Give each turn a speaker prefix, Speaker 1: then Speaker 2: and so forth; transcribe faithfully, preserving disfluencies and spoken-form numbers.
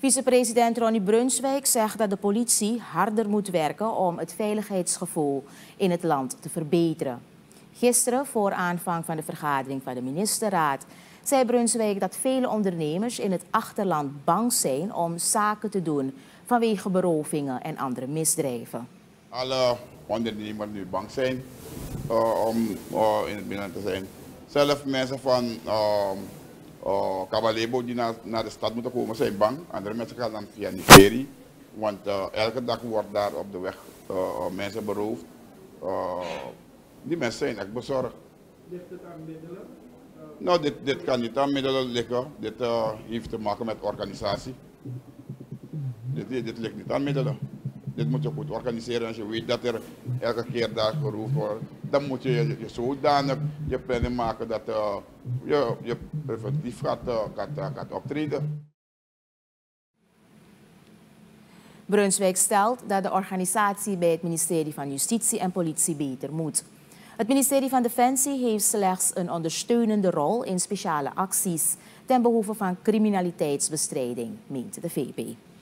Speaker 1: Vicepresident Ronnie Brunswijk zegt dat de politie harder moet werken om het veiligheidsgevoel in het land te verbeteren. Gisteren, voor aanvang van de vergadering van de ministerraad, zei Brunswijk dat vele ondernemers in het achterland bang zijn om zaken te doen vanwege berovingen en andere misdrijven.
Speaker 2: Alle ondernemers nu bang zijn uh, om uh, in het binnenland te zijn. Zelfs mensen van uh, uh, Kabalebo die naar, naar de stad moeten komen zijn bang. Andere mensen gaan dan via Nigeri. Want uh, elke dag wordt daar op de weg uh, mensen beroofd. Uh, die mensen zijn echt bezorgd.
Speaker 3: Ligt het aan middelen? Uh,
Speaker 2: nou, dit, dit kan niet aan middelen liggen. Dit uh, heeft te maken met organisatie. Dit, dit ligt niet aan middelen. Dit moet je goed organiseren. Als je weet dat er elke keer daar geroofd wordt, dan moet je je, je zodanig je planning maken dat uh, je, je preventief gaat, uh, gaat, uh, gaat optreden.
Speaker 1: Brunswijk stelt dat de organisatie bij het ministerie van Justitie en Politie beter moet. Het ministerie van Defensie heeft slechts een ondersteunende rol in speciale acties ten behoeve van criminaliteitsbestrijding, meent de V P.